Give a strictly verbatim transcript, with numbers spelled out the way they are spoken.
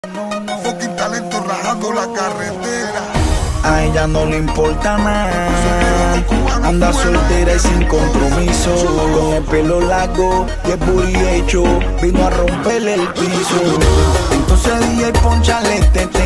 Fucking talento rajando la carretera. A ella no le importa nada, anda soltera y sin compromiso, con el pelo largo y el booty hecho, vino a romperle el piso. Entonces D J ponchale este